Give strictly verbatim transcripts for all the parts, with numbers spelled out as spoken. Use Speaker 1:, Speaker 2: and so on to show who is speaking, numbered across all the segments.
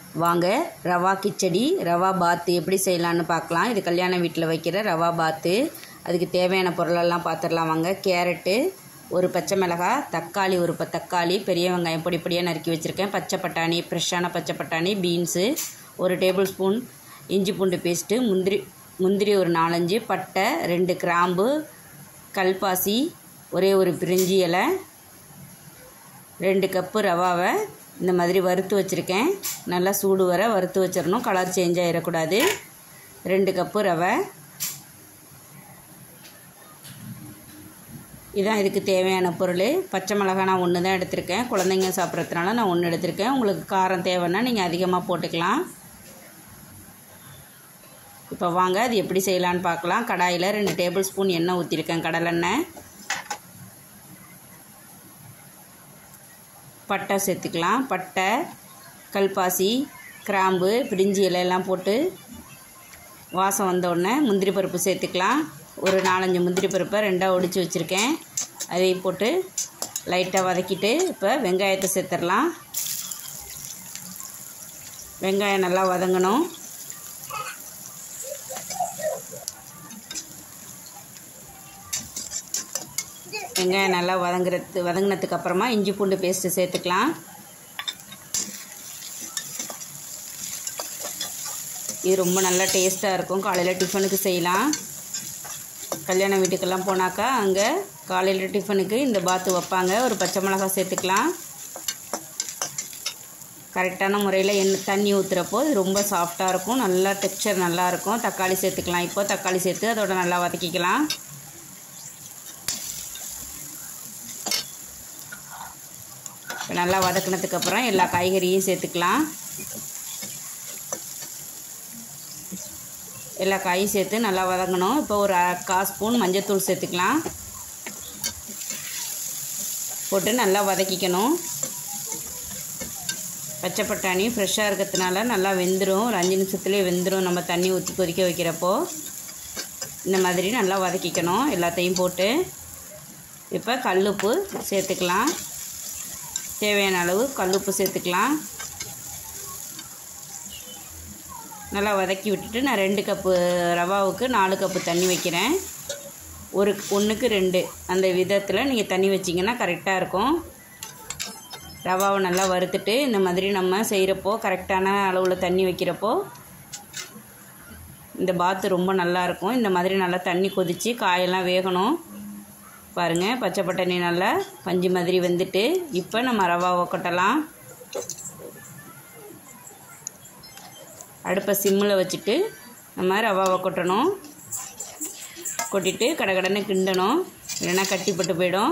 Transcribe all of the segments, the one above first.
Speaker 1: வாங்க ரவா கிச்சடி ரவா பாத்து எப்படி செய்யலான்னு பார்க்கலாம். இது கல்யாண வீட்டில் வைக்கிற ரவா பாத்து. அதுக்கு தேவையான பொருளெல்லாம் பார்த்துடலாம் வாங்க. கேரட்டு, ஒரு பச்சை மிளகாய், தக்காளி ஒரு ப தக்காளி பெரிய வெங்காயம் பொடி பொடியாக நறுக்கி வச்சுருக்கேன், பச்சை பட்டாணி ஃப்ரெஷ்ஷான பச்சை பட்டாணி, பீன்ஸு ஒரு டேபிள் ஸ்பூன், இஞ்சி பூண்டு பேஸ்ட்டு, முந்திரி முந்திரி ஒரு நாலஞ்சு, பட்டை ரெண்டு, கிராம்பு, கல்பாசி ஒரே ஒரு பிரிஞ்சி இலை, ரெண்டு கப்பு ரவாவை இந்த மாதிரி வறுத்து வச்சுருக்கேன். நல்லா சூடு வர வறுத்து வச்சிடணும், கலர் சேஞ்ச் ஆகிடக்கூடாது. ரெண்டு கப்பு ரவை. இதான் இதுக்கு தேவையான பொருள். பச்சை மிளகாய் நான் ஒன்று தான் எடுத்திருக்கேன், குழந்தைங்க சாப்பிட்றதுனால நான் ஒன்று எடுத்திருக்கேன். உங்களுக்கு காரம் தேவைன்னா நீங்கள் அதிகமாக போட்டுக்கலாம். இப்போ வாங்க அது எப்படி செய்யலான்னு பார்க்கலாம். கடாயில் ரெண்டு டேபிள் ஸ்பூன் எண்ணெய் ஊற்றிருக்கேன், கடலெண்ணெய். பட்டை சேர்த்துக்கலாம். பட்டை, கல்பாசி, கிராம்பு, பிரிஞ்சி இலையெல்லாம் போட்டு வாசம் வந்தோடனே முந்திரி பருப்பு சேர்த்துக்கலாம். ஒரு நாலஞ்சு முந்திரி பருப்பை ரெண்டாக ஒடிச்சு வச்சுருக்கேன், அதையும் போட்டு லைட்டாக வதக்கிட்டு இப்போ வெங்காயத்தை சேர்த்துடலாம். வெங்காயம் நல்லா வதங்கணும். வெங்காயம் நல்லா வதங்குறது வதங்கினதுக்கு அப்புறமா இஞ்சி பூண்டு பேஸ்ட்டு சேர்த்துக்கலாம். இது ரொம்ப நல்லா டேஸ்ட்டாக இருக்கும், காலையில் டிஃபனுக்கு செய்யலாம். கல்யாண வீட்டுக்கெல்லாம் போனாக்கா அங்கே காலையில் டிஃபனுக்கு இந்த பாத்து வைப்பாங்க. ஒரு பச்சை மிளகாய் சேர்த்துக்கலாம். கரெக்டான முறையில் எண்ணெய் தண்ணி ஊற்றுறப்போ இது ரொம்ப சாஃப்டாக இருக்கும், நல்லா டெக்ஸ்சர் நல்லாயிருக்கும். தக்காளி சேர்த்துக்கலாம். இப்போ தக்காளி சேர்த்து அதோட நல்லா வதக்கிக்கலாம். நல்லா வதக்கினதுக்கப்புறம் எல்லா காய்கறியும் சேர்த்துக்கலாம். எல்லா காயும் சேர்த்து நல்லா வதங்கணும். இப்போ ஒரு கால் ஸ்பூன் மஞ்சள்தூள் சேர்த்துக்கலாம், போட்டு நல்லா வதக்கிக்கணும். பச்சை பட்டாணி ஃப்ரெஷ்ஷாக இருக்கிறதுனால நல்லா வெந்துடும், ஒரு அஞ்சு நிமிஷத்துலேயே வெந்துடும். நம்ம தண்ணி ஊற்றி கொதிக்க வைக்கிறப்போ இந்த மாதிரி நல்லா வதக்கிக்கணும் எல்லாத்தையும் போட்டு. இப்போ கல்லுப்பு சேர்த்துக்கலாம், தேவையான அளவு கல்லுப்பு சேர்த்துக்கலாம். நல்லா வதக்கி விட்டுட்டு நான் ரெண்டு கப்பு ரவாவுக்கு நாலு கப்பு தண்ணி வைக்கிறேன். ஒரு ஒன்றுக்கு ரெண்டு அந்த விதத்தில் நீங்கள் தண்ணி வச்சிங்கன்னா கரெக்டாக இருக்கும். ரவாவை நல்லா வறுத்துட்டு இந்த மாதிரி நம்ம செய்கிறப்போ கரெக்டான அளவில் தண்ணி வைக்கிறப்போ இந்த பாத்து ரொம்ப நல்லாயிருக்கும். இந்த மாதிரி நல்லா தண்ணி கொதித்து காயெல்லாம் வேகணும். பாருங்கள், பச்சை பட்டாணி நல்லா பஞ்சு மாதிரி வெந்துட்டு இப்போ நம்ம ரவாவை கொட்டலாம். அடுப்பை சிம்மில் வச்சுட்டு நம்ம ரவாவை கொட்டணும். கொட்டிட்டு கடகடன்னு கிண்டணும், இல்லைன்னா கட்டிப்பட்டு போயிடும்.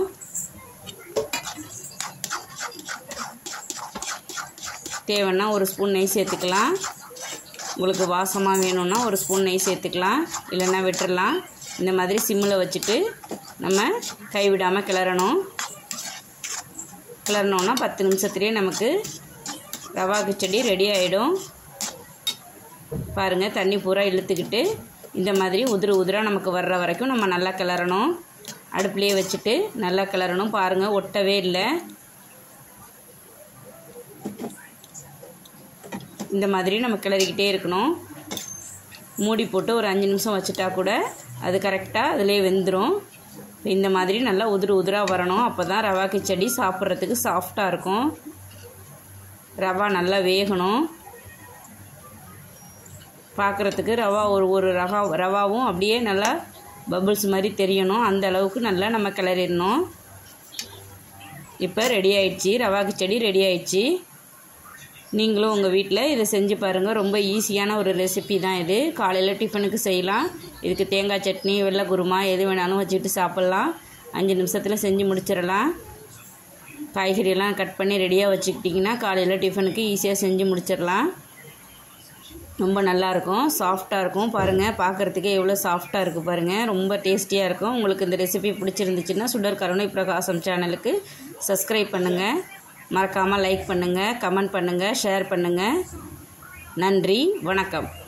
Speaker 1: தேவைன்னா ஒரு ஸ்பூன் நெய் சேர்த்துக்கலாம். உங்களுக்கு வாசமாக வேணும்னா ஒரு ஸ்பூன் நெய் சேர்த்துக்கலாம், இல்லைன்னா விட்டுடலாம். இந்த மாதிரி சிம்மில் வச்சுட்டு நம்ம கைவிடாமல் கிளறணும். கிளறினோன்னா பத்து நிமிஷத்துலேயே நமக்கு ரவா கிச்சடி ரெடி ஆகிடும். பாருங்கள், தண்ணி பூரா இழுத்துக்கிட்டு இந்த மாதிரி உதிரு உதிராக நமக்கு வர்ற வரைக்கும் நம்ம நல்லா கிளறணும். அடுப்புலேயே வச்சுட்டு நல்லா கிளறணும். பாருங்கள், ஒட்டவே இல்லை. இந்த மாதிரி நம்ம கிளறிக்கிட்டே இருக்கணும். மூடி போட்டு ஒரு அஞ்சு நிமிஷம் வச்சுட்டா கூட அது கரெக்டாக அதிலே வெந்துடும். இந்த மாதிரி நல்லா உதிரு உதிராக வரணும். அப்போ தான் ரவா கிச்சடி சாப்பிட்றதுக்கு சாஃப்டாக இருக்கும். ரவா நல்லா வேகணும். பார்க்குறதுக்கு ரவா ஒரு ஒரு ரவா ரவாவும் அப்படியே நல்லா பபிள்ஸ் மாதிரி தெரியணும். அந்த அளவுக்கு நல்லா நம்ம கிளறிடணும். இப்போ ரெடி ஆயிடுச்சு, ரவா கிச்சடி ரெடி ஆயிடுச்சு. நீங்களும் உங்கள் வீட்டில் இதை செஞ்சு பாருங்கள். ரொம்ப ஈஸியான ஒரு ரெசிபி தான் இது. காலையில் டிஃபனுக்கு செய்யலாம். இதுக்கு தேங்காய் சட்னி, வெள்ளை குருமா எது வேணாலும் வச்சுக்கிட்டு சாப்பிட்லாம். அஞ்சு நிமிஷத்தில் செஞ்சு முடிச்சிடலாம். காய்கறியெல்லாம் கட் பண்ணி ரெடியாக வச்சுக்கிட்டிங்கன்னா காலையில் டிஃபனுக்கு ஈஸியாக செஞ்சு முடிச்சிடலாம். ரொம்ப நல்லாயிருக்கும், சாஃப்டாக இருக்கும். பாருங்கள், பார்க்குறதுக்கே எவ்வளோ சாஃப்டாக இருக்குது பாருங்கள், ரொம்ப டேஸ்டியாக இருக்கும். உங்களுக்கு இந்த ரெசிபி பிடிச்சிருந்துச்சுன்னா சுடர் கருணை பிரகாசம் சேனலுக்கு சப்ஸ்கிரைப் பண்ணுங்கள். மறக்காமல் லைக் பண்ணுங்கள், கமெண்ட் பண்ணுங்கள், ஷேர் பண்ணுங்கள். நன்றி, வணக்கம்.